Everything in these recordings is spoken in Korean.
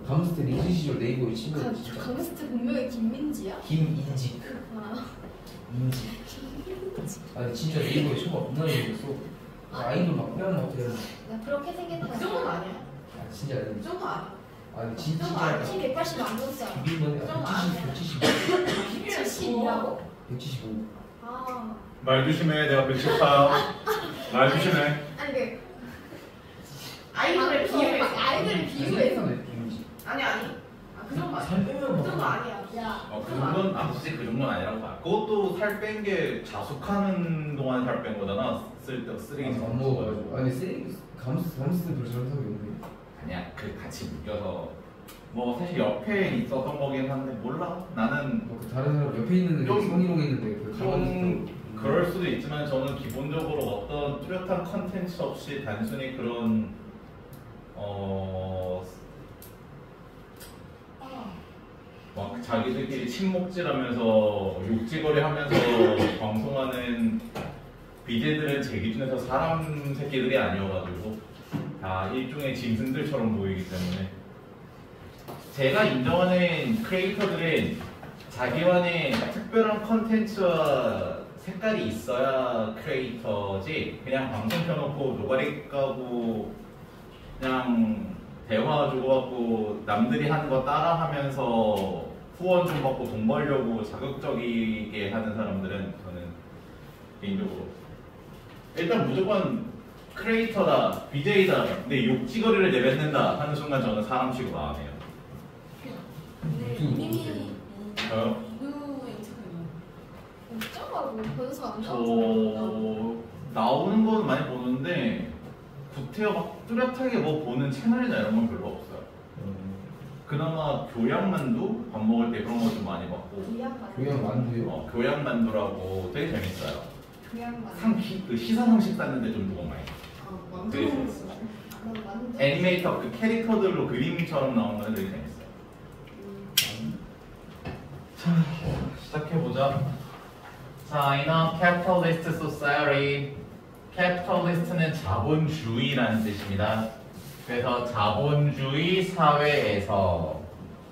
강스트 리즈 시절 네이버에 치면 강스트 분명히 김민지야? 김인지. 인지. 아니 진짜 네이버에 친구 없나 있었어. 아이돌 막 빼앗는 것 같아. 나 그렇게 생겼다. 그 정도는 아니야. 아 진짜 그 정도 아니야. 아니 진짜. 180 안 넘었잖아. 비밀번호 175. 70이라고? 175. 아. 말 조심해. 내가 114. 말 조심해. 아니 그 아이돌의 비율에 아이돌의 비율에서. 아니. 그 정도 아니야. 살 빼면 그 정도 아니야. 야. 그 정도는 굳이 그 정도는 아니라고 봐. 그것도 살 뺀 게 자숙하는 동안 살 뺀 거잖아. 쓰레기 안 먹어가지고. 아니 쓰레기 감스트는 별로 저런 사람이 없네. 아니야. 그 같이 묶여서 뭐 사실 옆에 있었던 거긴 한데 몰라. 나는 그 다른 사람 옆에 있는 좀- 성희롱 있는데 그 좀 그럴 수도 있지만 저는 기본적으로 어떤 뚜렷한 컨텐츠 없이 단순히 그런 막 자기들끼리 침묵질하면서 욕지거리하면서 방송하는 BJ들은 제 기준에서 사람 새끼들이 아니어가지고 다 일종의 짐승들처럼 보이기 때문에 제가 인정하는 크리에이터들은 자기만의 특별한 컨텐츠와 색깔이 있어야 크리에이터지 그냥 방송 켜놓고 노가리 까고 그냥 대화 주고받고 남들이 하는 거 따라하면서 후원 좀 받고 돈 벌려고 자극적이게 하는 사람들은 저는 개인적으로 일단 무조건 크리에이터다, BJ다, 근데 욕지거리를 내뱉는다 하는 순간 저는 사람 취급 안 해요. 이미 저요? 누구의 인터뷰는? 어쩌라고 변호사 안 저 나오잖아. 나오는 건 많이 보는데 구태여 막 뚜렷하게 뭐 보는 채널이나 이런 건 별로 없어요. 그나마 교양만두 밥 먹을 때 그런 거 좀 많이 봤고 교양 만두요? 교양만두라고 되게 재밌어요. 교양만. 그 시사상식 쌌는데 좀 누가 많이 되게 재밌어요. 애니메이터 그 캐릭터들로 그림처럼 나오는 건 되게 재밌어요. 자, 시작해보자. 자, in a capitalist society, capitalist는 자본주의라는 뜻입니다. 그래서 자본주의 사회에서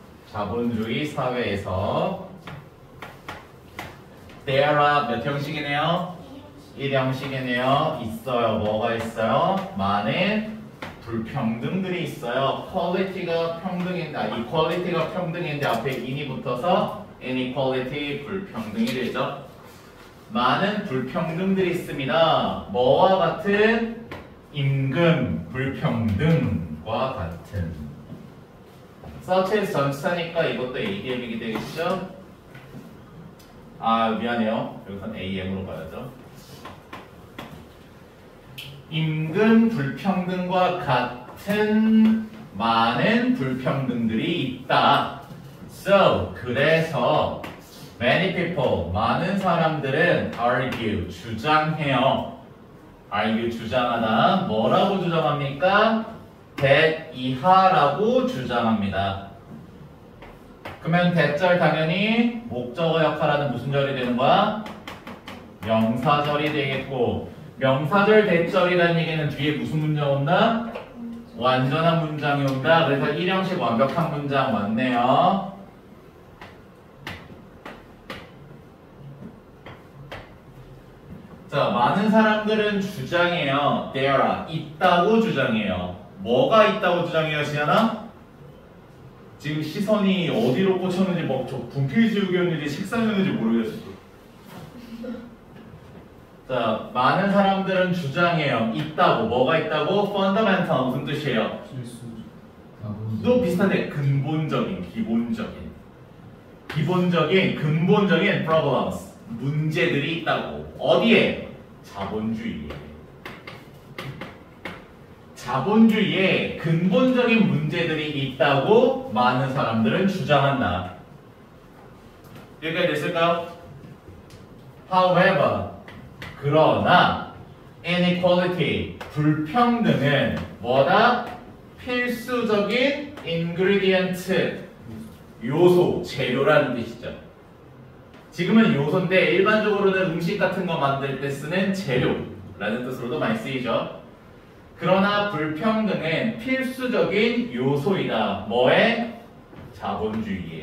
there are 몇 형식이네요? 1형식이네요. 있어요. 뭐가 있어요? 많은 불평등들이 있어요. 퀄리티가 평등인데, 이퀄리티가 평등인데 앞에 in이 붙어서 inequality 불평등이 되죠. 많은 불평등들이 있습니다. 뭐와 같은? 임금 불평등과 같은. such as 전치사니까 이것도 ADM이게 되겠죠? 아 미안해요. 여기선 AM으로 가야죠. 임금 불평등과 같은 많은 불평등들이 있다. So 그래서 many people 많은 사람들은 argue 주장해요. argue 주장하다. 뭐라고 주장합니까? that 이하라고 주장합니다. 그러면 대절 당연히 목적어 역할하는 무슨 절이 되는 거야? 명사절이 되겠고 명사절 대절이라는 얘기는 뒤에 무슨 문장 온다? 완전한 문장이 온다. 그래서 1형식 완벽한 문장 왔네요. 자, 많은 사람들은 주장해요. there are 있다고 주장해요. 뭐가 있다고 주장해요, 지안아? 지금 시선이 어디로 꽂혔는지 뭐 저 분필 지우개였는지 식상이었는지 모르겠어. 자, 많은 사람들은 주장해요. 있다고. 뭐가 있다고? fundamental 무슨 뜻이에요? 또 비슷한데 근본적인, 기본적인, 근본적인 problems 문제들이 있다고. 어디에? 자본주의에. 자본주의에 근본적인 문제들이 있다고 많은 사람들은 주장한다. 여기까지 됐을까요? However, 그러나 inequality, 불평등은 뭐다? 필수적인 ingredient, 요소, 재료라는 뜻이죠. 지금은 요소인데 일반적으로는 음식 같은 거 만들 때 쓰는 재료라는 뜻으로도 많이 쓰이죠. 그러나 불평등은 필수적인 요소이다. 뭐에? 자본주의에.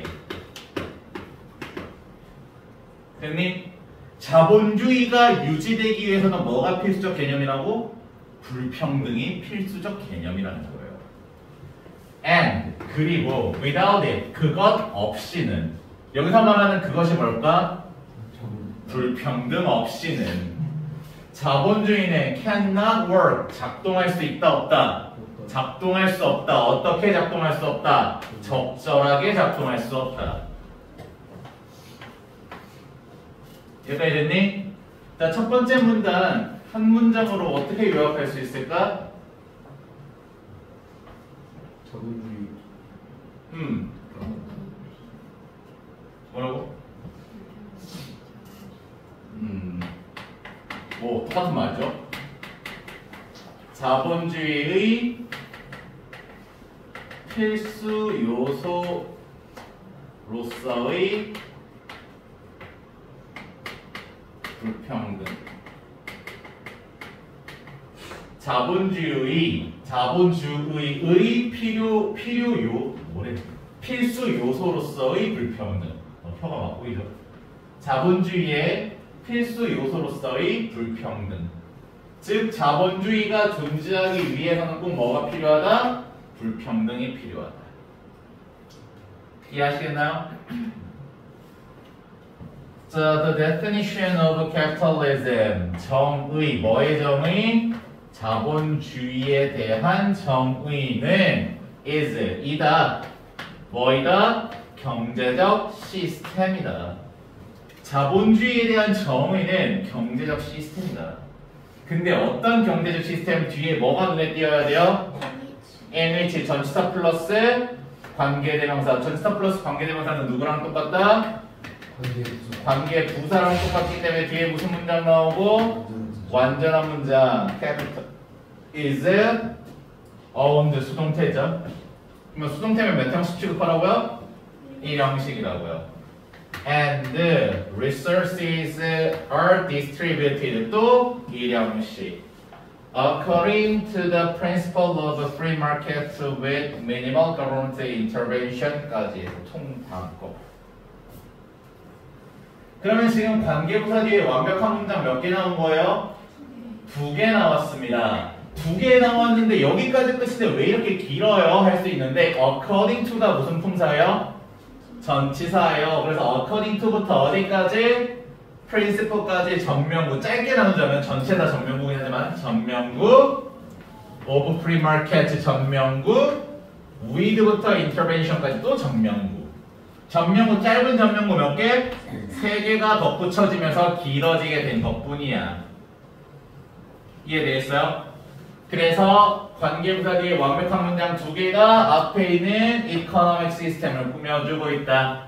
됐니? 자본주의가 유지되기 위해서는 뭐가 필수적 개념이라고? 불평등이 필수적 개념이라는 거예요. And 그리고 without it 그것 없이는 여기서 말하는 그것이 뭘까? 불평등 없이는 자본주의는 cannot work 작동할 수 있다 없다 작동할 수 없다 어떻게 작동할 수 없다 적절하게 작동할 수 없다. 여기까지 됐니? 자, 첫 번째 문단 한 문장으로 어떻게 요약할 수 있을까? 자본주의. 뭐라고? 뭐 똑같은 말이죠. 자본주의의 필수 요소로서의 불평등. 자본주의의 필수 요소로서의 불평등. 표가 막 보이죠? 자본주의의 필수 요소로서의 불평등. 즉 자본주의가 존재하기 위해서는 꼭 뭐가 필요하다? 불평등이 필요하다. 이해하시겠나요? 자, the definition of capitalism. 정의, 뭐의 정의? 자본주의에 대한 정의는 is, 이다. 뭐이다? 경제적 시스템이다. 자본주의에 대한 정의는 경제적 시스템이다. 근데 어떤 경제적 시스템 뒤에 뭐가 눈에 띄어야 돼요? NH 전치사 플러스 관계대명사. 전치사 플러스 관계대명사는 누구랑 똑같다? 관계부사랑 똑같기 때문에 뒤에 무슨 문장 나오고? 완전한 문장. capital is owned 수동태죠. 그러면 수동태면 몇 형식 취급하라고요? 1형식이라고요. And resources are distributed 또 1형식. According to the principle of free market with minimal government intervention까지 통단거. 그러면 지금 관계부사 뒤에 완벽한 문장 몇 개 나온 거예요? 2개 나왔습니다. 2개 나왔는데 여기까지 끝인데 왜 이렇게 길어요? 할 수 있는데 according to가 무슨 품사예요? 전치사예요. 그래서 according to부터 어디까지? principle까지 전명구. 짧게 나누자면 전체 다 전명구긴 하지만 전명구 of free market 전명구 with부터 intervention까지 또 전명구. 전명구 짧은 전명구 몇 개? 3개가 덧붙여지면서 길어지게 된 것뿐이야. 이해되겠어요? 그래서 관계부사 뒤에 완벽한 문장 2개가 앞에 있는 economic 시스템을 꾸며주고 있다.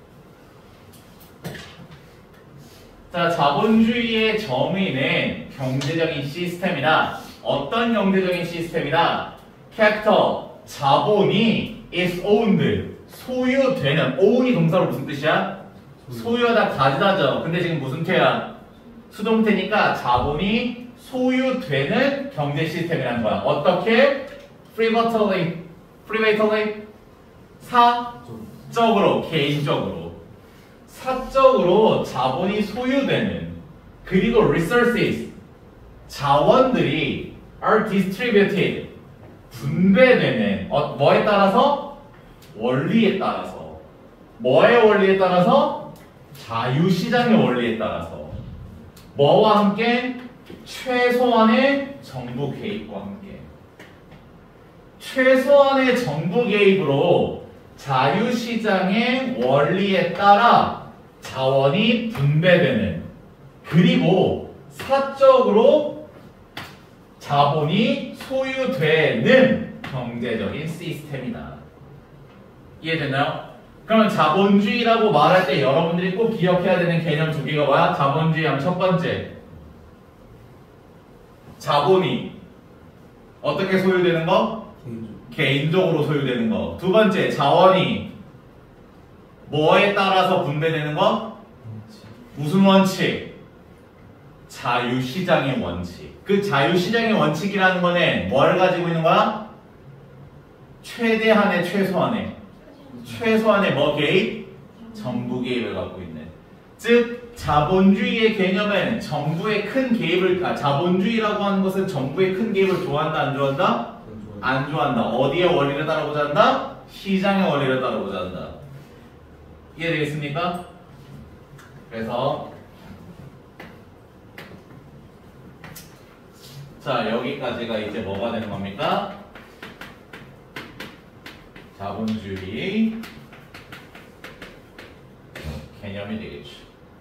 자, 자본주의의 정의는 경제적인 시스템이다. 어떤 경제적인 시스템이다? capital, 자본이 is owned, 소유되는. own이 동사로 무슨 뜻이야? 소유하다, 가지다죠. 근데 지금 무슨 태야? 수동태니까 자본이 소유되는 경제 시스템이라는 거야. 어떻게? privately, 사적으로, 개인적으로. 사적으로 자본이 소유되는. 그리고 resources, 자원들이 are distributed, 분배되는. 뭐에 따라서? 원리에 따라서. 뭐의 원리에 따라서? 자유시장의 원리에 따라서. 뭐와 함께? 최소한의 정부 개입과 함께. 최소한의 정부 개입으로 자유시장의 원리에 따라 자원이 분배되는, 그리고 사적으로 자본이 소유되는 경제적인 시스템이다. 이해됐나요? 그러면 자본주의라고 말할 때 여러분들이 꼭 기억해야 되는 개념 2개가 뭐야? 자본주의 하면 첫 번째, 자본이 어떻게 소유되는 거? 개인적으로 소유되는 거. 2번째, 자원이 뭐에 따라서 분배되는 거? 무슨 원칙? 자유시장의 원칙. 그 자유시장의 원칙이라는 거는 뭘 가지고 있는 거야? 최대한의 최소한의 뭐 개입? 정부 개입을 갖고 있는. 즉 자본주의의 개념은 정부의 큰 개입을 자본주의라고 하는 것은 정부의 큰 개입을 좋아한다 안 좋아한다? 안 좋아한다. 어디의 원리를 따라보자 한다? 시장의 원리를 따라보자 한다. 이해되겠습니까? 그래서 자 여기까지가 이제 뭐가 되는 겁니까? 자본주의 개념이 되겠죠.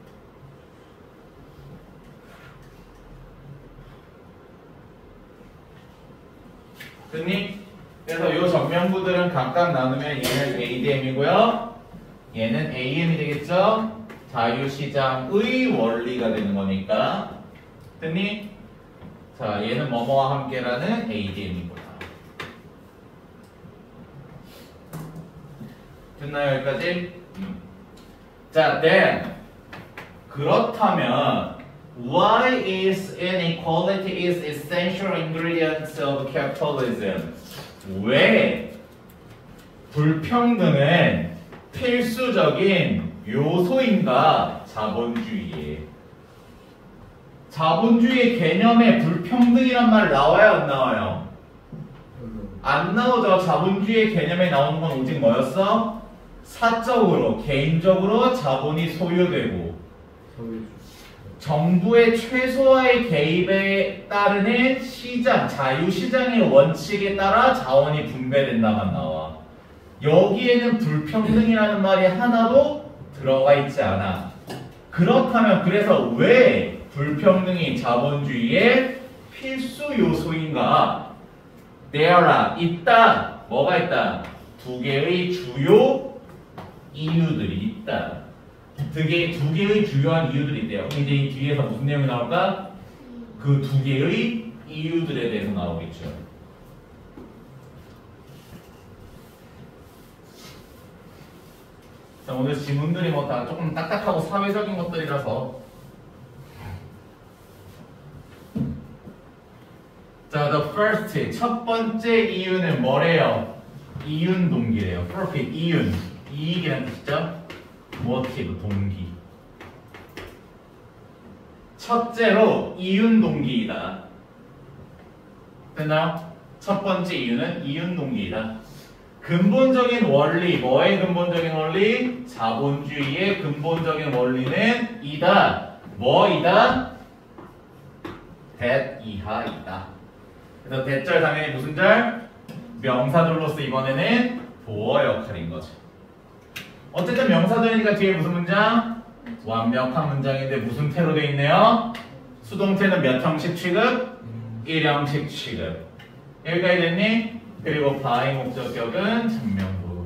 됐니? 그래서 이 정면부들은 각각 나누면 얘는 ADM이고요. 얘는 AM이 되겠죠? 자유시장의 원리가 되는 거니까. 됐니? 자, 얘는 뭐뭐와 함께라는 ADM이구나. 됐나요? 여기까지? 자, then 그렇다면 why is inequality is essential ingredients of capitalism? 왜 불평등은 필수적인 요소인가? 자본주의에. 자본주의 개념에 불평등이란 말 나와요? 안 나와요? 안 나오죠. 자본주의 개념에 나오는 건 오직 뭐였어? 사적으로, 개인적으로 자본이 소유되고 정부의 최소화의 개입에 따르는 시장, 자유시장의 원칙에 따라 자원이 분배된다만 나와. 여기에는 불평등이라는 말이 하나도 들어가 있지 않아. 그렇다면 그래서 왜 불평등이 자본주의의 필수 요소인가? There are 있다. 뭐가 있다? 두 개의 주요 이유들이 있다. 두 개의 주요한 이유들이 있대요. 이제 이 뒤에서 무슨 내용이 나올까? 그 두 개의 이유들에 대해서 나오겠죠. 자, 오늘 지문들이 뭐 다 조금 딱딱하고 사회적인 것들이라서. 자, the first 첫 번째 이유는 뭐래요? 이윤 동기래요. profit 이윤 이익이라는 뜻이죠. motive 동기. 첫째로 이윤 동기이다. 됐나요? 첫 번째 이유는 이윤 동기이다. 근본적인 원리, 뭐의 근본적인 원리? 자본주의의 근본적인 원리는 이다. 뭐이다? that 이하이다. 그래서 대절 당연히 무슨 절? 명사들로서 이번에는 보어 역할인 거죠. 어쨌든 명사들이니까 뒤에 무슨 문장? 완벽한 문장인데 무슨 태로 되어 있네요? 수동태는 몇 형식 취급? 1형식 취급. 여기까지 됐니? 그리고 by 목적격은 전명부.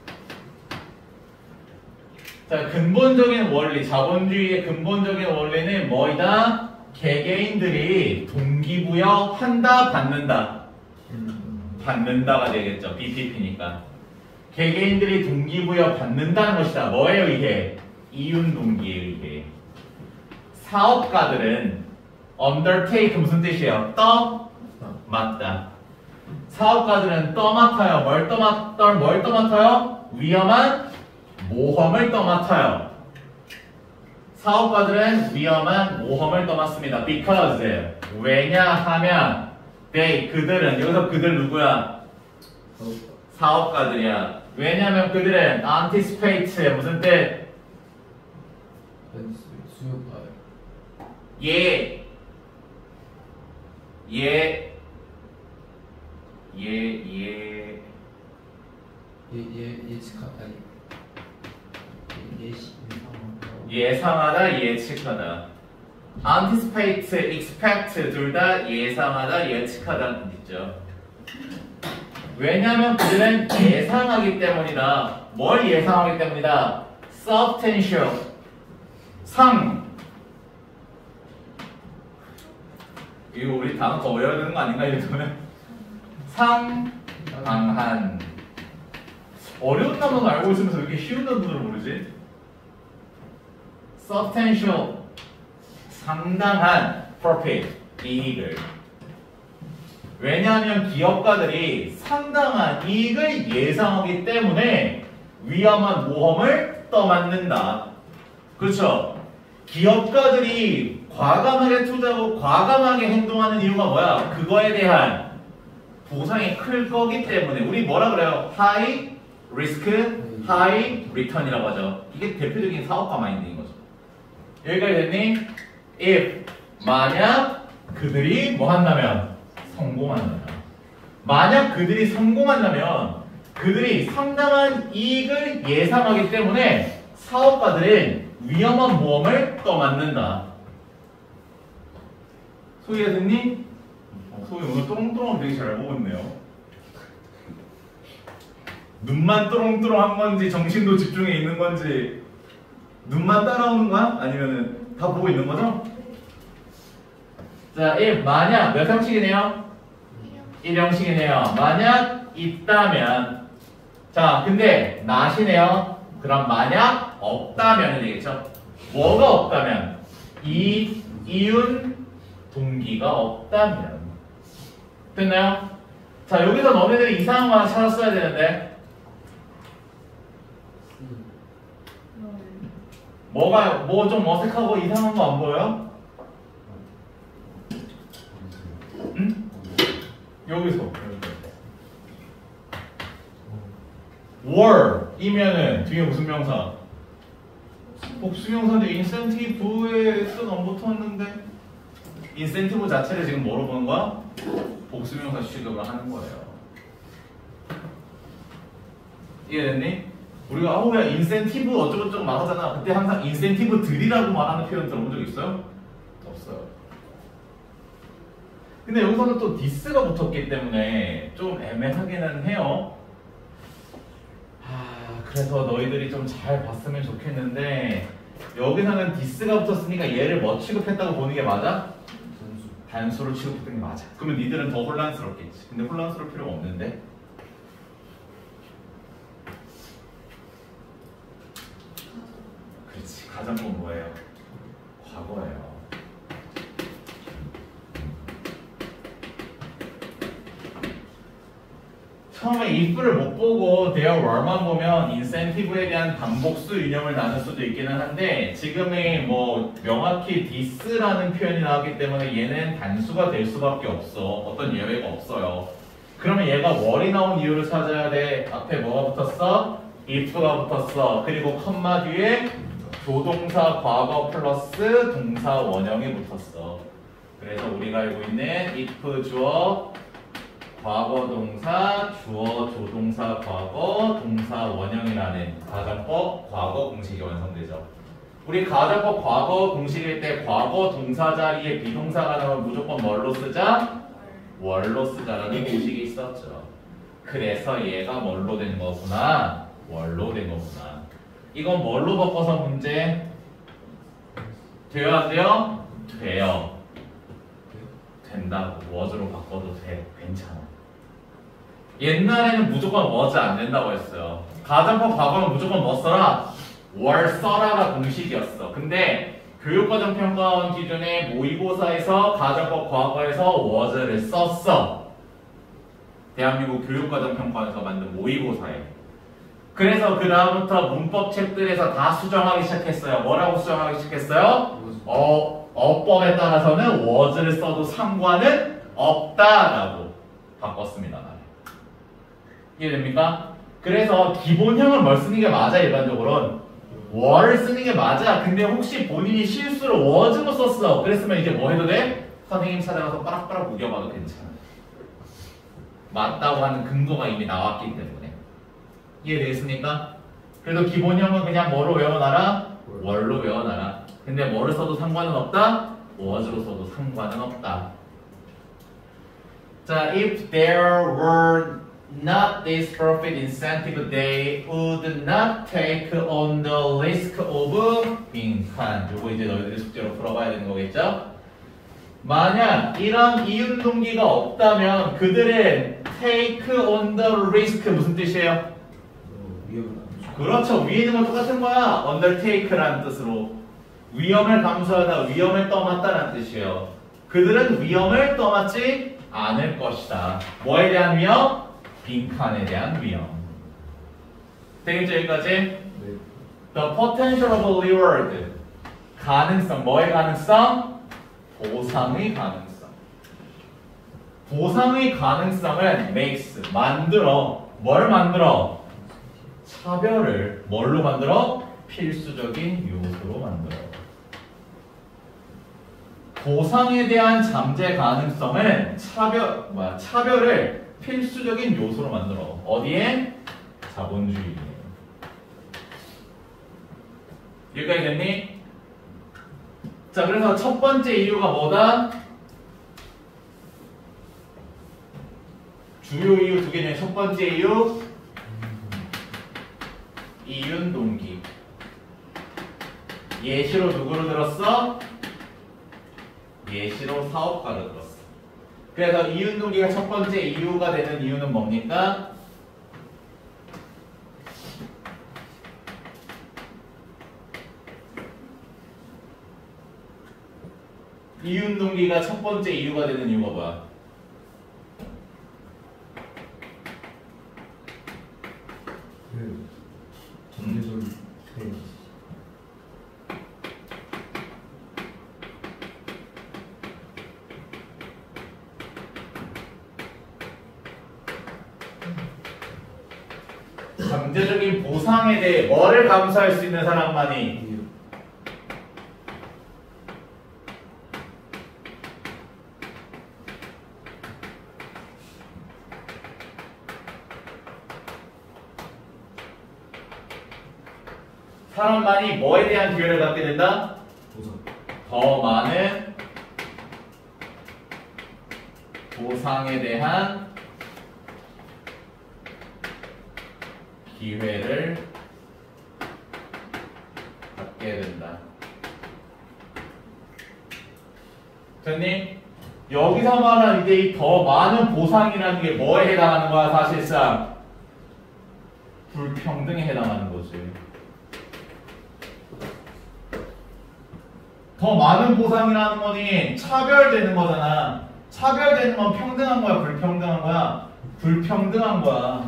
자, 근본적인 원리, 자본주의의 근본적인 원리는 뭐이다? 개개인들이 동기부여한다, 받는다? 받는다가 되겠죠. BPP니까. 개개인들이 동기부여 받는다는 것이다. 뭐예요 이게? 이윤 동기에 의해. 사업가들은 undertake 무슨 뜻이에요? 떠맡다. 사업가들은 떠맡아요. 뭘 떠맡아요? 위험한 모험을 떠맡아요. 사업가들은 위험한 모험을 떠맡습니다. because 왜냐하면 they 그들은 여기서 그들 누구야? 사업가들이야. 왜냐하면 그들은 anticipate 무슨 뜻? 예상하다, 예측하다. anticipate, expect 둘 다 예상하다, 예측하다는 뜻이죠. 왜냐하면 그들은 예상하기 때문이다. 뭘 예상하기 때문이다? substantial 이거 우리 단어 더 외워야 되는 거 아닌가 이러면? 상당한. 어려운 단어는 알고 있으면서 왜 이렇게 쉬운 단어를 모르지? substantial 상당한 profit, 이익을. 왜냐하면 기업가들이 상당한 이익을 예상하기 때문에 위험한 모험을 떠맡는다. 그렇죠? 기업가들이 과감하게 투자하고 과감하게 행동하는 이유가 뭐야? 그거에 대한 보상이 클 거기 때문에 우리 뭐라 그래요? High risk, high return이라고 하죠. 이게 대표적인 사업가 마인드인 거죠. 여기까지 됐니? If 만약 그들이 뭐 한다면 성공한다면 만약 그들이 성공한다면 그들이 상당한 이익을 예상하기 때문에 사업가들은 위험한 모험을 떠맡는다. 소희가 됐니? 소희 오늘 또롱또롱 되게 잘 보고 있네요. 눈만 또롱또롱한 건지 정신도 집중해 있는 건지 눈만 따라오는 거야? 아니면은 다 보고 있는 거죠? 자, 1 만약 몇 형식이네요? 1형식이네요. 만약 있다면 자, 근데 not이네요. 그럼 만약 없다면이 되겠죠? 뭐가 없다면? 이윤 동기가 없다면 됐나요? 자, 여기서 너네들이 이상한 거 하나 찾았어야 되는데 뭐가 뭐 좀 어색하고 이상한 거 안 보여요? 응? 여기서 were이면은 뒤에 무슨 명사? 복수명사인데 인센티브에 뜻 안 붙었는데 인센티브 자체를 지금 뭐로 보는 거야? 복수명사 취급을 하는 거예요. 이해됐니? 우리가 야 인센티브 어쩌고저쩌고 말하잖아. 그때 항상 인센티브들이라고 말하는 표현 들어본 적 있어요? 없어요. 근데 여기서는 또 디스가 붙었기 때문에 좀 애매하기는 해요. 그래서 너희들이 좀 잘 봤으면 좋겠는데 여기서는 디스가 붙었으니까 얘를 뭐 취급했다고 보는 게 맞아? 단수로 취급했던 게 맞아. 그러면 니들은 더 혼란스럽겠지. 근데 혼란스러울 필요가 없는데 그렇지. 가정법 뭐예요? 과거예요. 처음에 if를 못 보고 there were만 보면 인센티브에 대한 반복수 유형을 나눌 수도 있기는 한데 지금의 뭐 명확히 this라는 표현이 나왔기 때문에 얘는 단수가 될 수밖에 없어. 어떤 예외가 없어요. 그러면 얘가 were이 나온 이유를 찾아야 돼. 앞에 뭐가 붙었어? if가 붙었어. 그리고 컴마 뒤에 조동사 과거 플러스 동사 원형이 붙었어. 그래서 우리가 알고 있는 if 주어 과거 동사, 주어 조동사 과거, 동사 원형이라는 가정법 과거 공식이 완성되죠. 우리 가정법 과거 공식일 때 과거 동사 자리에 비동사가 나오면 무조건 뭘로 쓰자? 월로 쓰자라는 공식이 있었죠. 그래서 얘가 뭘로 된 거구나? 월로 된 거구나. 이건 뭘로 바꿔서 문제? 돼요 안 돼요? 돼요. 된다고. was로 바꿔도 돼. 괜찮아. 옛날에는 무조건 was 안 된다고 했어요. 가정법 과거는 무조건 뭐 써라? were 써라가 공식이었어. 근데 교육과정평가원 기준의 모의고사에서 가정법 과거에서 was를 썼어. 대한민국 교육과정평가원에서 만든 모의고사에. 그래서 그 다음부터 문법책들에서 다 수정하기 시작했어요. 뭐라고 수정하기 시작했어요? 어법에 따라서는 was를 써도 상관은 없다라고 바꿨습니다. 이해됩니까? 그래서 기본형을 뭘 쓰는 게 맞아. 일반적으로는 were를 쓰는 게 맞아. 근데 혹시 본인이 실수로 was로 썼어. 그랬으면 이제 뭐 해도 돼? 선생님 찾아가서 빠락빠락 우겨봐도 괜찮아. 맞다고 하는 근거가 이미 나왔기 때문에. 이해되겠습니까? 그래도 기본형은 그냥 뭐로 외워놔라? were로 외워놔라. 근데 뭐를 써도 상관은 없다? was로 써도 상관은 없다. 자, if there were not this profit incentive, they would not take on the risk of 빈칸. 요거 이제 너희들이 숙제로 풀어봐야 되는 거겠죠? 만약 이런 이윤 동기가 없다면 그들은 take on the risk 무슨 뜻이에요? 그렇죠. 위에 있는 건 똑같은 거야. undertake라는 뜻으로. 위험을 감수하다 위험을 떠맡다라는 뜻이에요. 그들은 위험을 떠맡지 않을 것이다. 뭐에 대한 위험? 빈칸에 대한 위험. 되겠죠 여기까지? 네. The potential of a reward. 가능성. 뭐의 가능성? 보상의 가능성. 보상의 가능성은 makes. 만들어. 뭘 만들어? 차별을 뭘로 만들어? 필수적인 요소로 만들어. 보상에 대한 잠재 가능성은 차별을 필수적인 요소로 만들어. 어디에? 자본주의에. 여기까지 됐니? 자, 그래서 첫 번째 이유가 뭐다? 주요 이유 두 개 중에 첫 번째 이유 이윤동기. 예시로 누구로 들었어? 예시로 사업가로 들었어. 그래서 이윤동기가 첫 번째 이유가 되는 이유는 뭡니까? 이윤동기가 첫 번째 이유가 되는 이유가 뭐야? 그 전개소를 그 잠재적인 보상에 대해 뭐를 감수할 수 있는 사람만이 사람만이 뭐에 대한 기회를 갖게 된다? 보상. 더 많은 보상에 대한 기회를 갖게 된다. 됐니? 여기서 말하는 이제 이 더 많은 보상이라는 게 뭐에 해당하는 거야? 사실상 불평등에 해당하는 거지. 더 많은 보상이라는 거니 차별되는 거잖아. 차별되는 건 평등한 거야, 불평등한 거야? 불평등한 거야.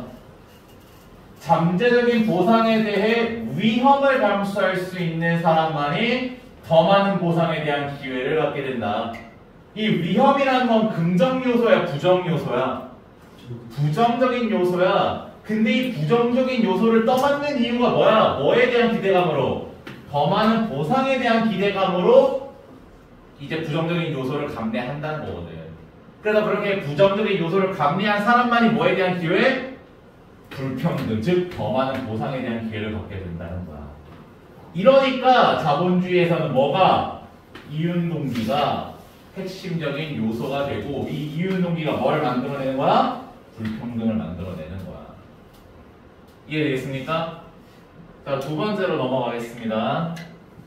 잠재적인 보상에 대해 위험을 감수할 수 있는 사람만이 더 많은 보상에 대한 기회를 갖게 된다. 이 위험이라는 건 긍정 요소야, 부정 요소야? 부정적인 요소야. 근데 이 부정적인 요소를 떠맡는 이유가 뭐야? 뭐에 대한 기대감으로? 더 많은 보상에 대한 기대감으로 이제 부정적인 요소를 감내한다는 거거든. 그래서 그렇게 부정적인 요소를 감내한 사람만이 뭐에 대한 기회? 불평등, 즉 더 많은 보상에 대한 기회를 갖게 된다는 거야. 이러니까 자본주의에서는 뭐가? 이윤동기가 핵심적인 요소가 되고 이 이윤동기가 뭘 만들어내는 거야? 불평등을 만들어내는 거야. 이해되겠습니까? 자, 두 번째로 넘어가겠습니다.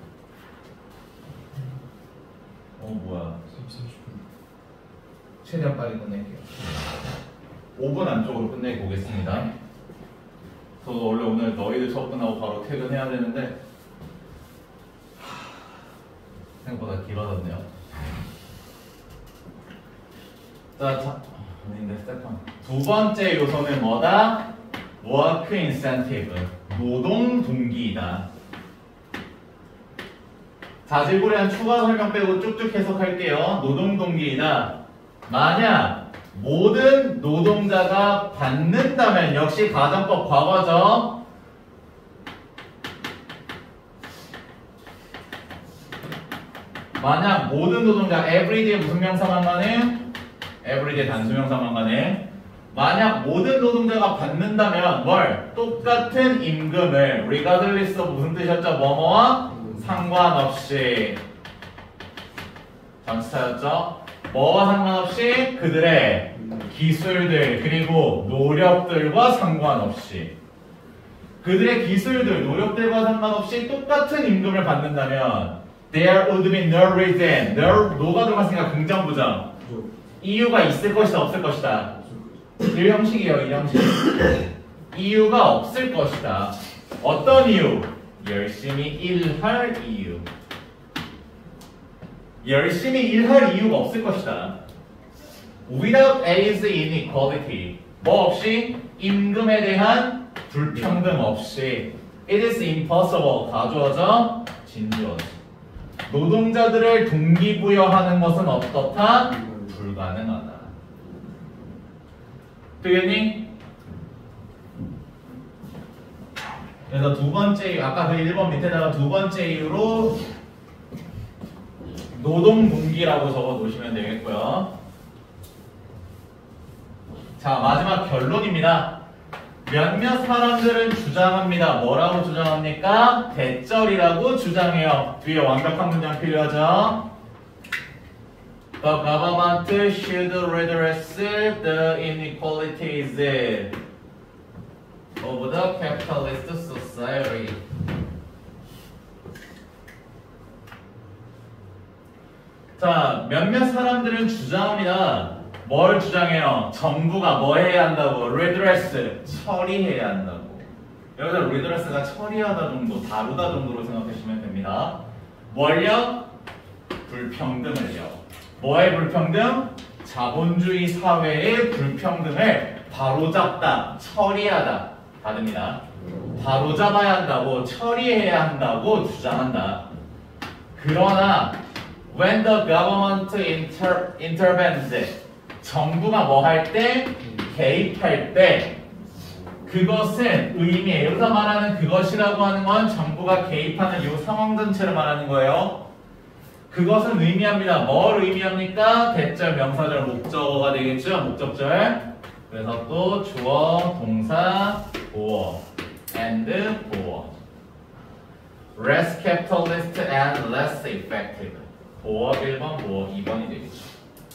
뭐야? 30분. 최대한 빨리 끝낼게요. 5분 안쪽으로 끝내고 오겠습니다. 저도 원래 오늘 너희들 수업 끝나고 바로 퇴근해야 되는데 생각보다 길어졌네요. 두 번째 요소는 뭐다? 워크 인센티브, 노동 동기이다. 자질구레한 추가 설명 빼고 쭉쭉 해석할게요. 노동 동기이다. 만약 모든 노동자가 받는다면 역시 가정법 과거죠. 만약 모든 노동자 everyday에 무슨 명사만 가네? everyday 단수명사만 가네. 만약 모든 노동자가 받는다면 뭘? 똑같은 임금을 regardless of 무슨 뜻이었죠? 뭐뭐와 상관없이 전치사였죠? 뭐와 상관없이 그들의 기술들 그리고 노력들과 상관없이 그들의 기술들 노력들과 상관없이 똑같은 임금을 받는다면 there would be no reason no가 들어갔으니까 긍정부정 이유가 있을 것이다 없을 것이다 이 형식이에요. 이 형식 이유가 없을 것이다. 어떤 이유? 열심히 일할 이유 열심히 일할 이유가 없을 것이다. Without age inequality. 뭐 없이? 임금에 대한 불평등 없이. It is impossible. 다 주어져? 진주어져. 노동자들을 동기부여하는 것은 어떻다? 불가능하다. 되겠니? 그래서 두 번째, 아까 그 1번 밑에다가 두 번째 이유로 노동 동기라고 적어 놓으시면 되겠고요. 자, 마지막 결론입니다. 몇몇 사람들은 주장합니다. 뭐라고 주장합니까? 대절이라고 주장해요. 뒤에 완벽한 문장 필요하죠? The government should redress the inequalities of the capitalist society. 자, 몇몇 사람들은 주장합니다. 뭘 주장해요? 정부가 뭐 해야 한다고? redress, 처리해야 한다고. 여기서 redress가 처리하다 정도, 다루다 정도로 생각하시면 됩니다. 뭘요? 불평등을요. 뭐의 불평등? 자본주의 사회의 불평등을 바로잡다, 처리하다. 다릅니다. 바로잡아야 한다고, 처리해야 한다고 주장한다. 그러나 when the government intervenes, 정부가 뭐 할 때? 개입할 때 그것은 의미해요. 여기서 말하는 그것이라고 하는 건 정부가 개입하는 이 상황 전체를 말하는 거예요. 그것은 의미합니다. 뭘 의미합니까? 대절, 명사절, 목적어가 되겠죠? 목적절. 그래서 또 주어, 동사, 보어 and 보어. less capitalist and less effective. 보어 1번, 보어 2번이 되겠죠.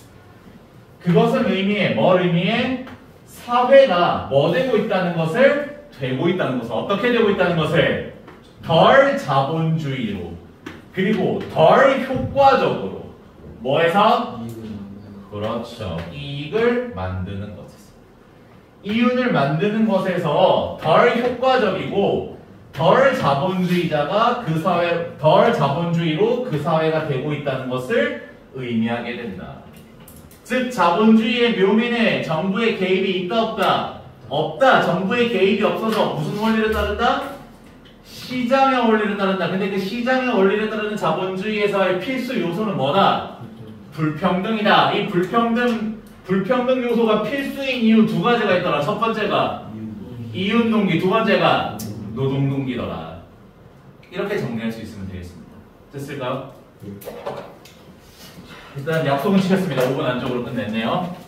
그것은 의미해. 뭘 의미해? 사회가 뭐 되고 있다는 것을? 되고 있다는 것을. 어떻게 되고 있다는 것을? 덜 자본주의로. 그리고 덜 효과적으로. 뭐해서? 그렇죠. 이익을 만드는 것에서. 이윤을 만드는 것에서 덜 효과적이고 덜 자본주의자가 그 사회, 덜 자본주의로 그 사회가 되고 있다는 것을 의미하게 된다. 즉 자본주의의 묘미는 정부의 개입이 있다 없다? 없다. 정부의 개입이 없어서 무슨 원리를 따른다? 시장의 원리를 따른다. 근데 그 시장의 원리를 따르는 자본주의에서의 필수 요소는 뭐다? 불평등이다. 이 불평등 요소가 필수인 이유 두 가지가 있더라. 첫 번째가 이윤 동기, 두 번째가 노동 동기더라. 이렇게 정리할 수 있으면 되겠습니다. 됐을까요? 일단 약속은 시켰습니다. 5분 안쪽으로 끝냈네요.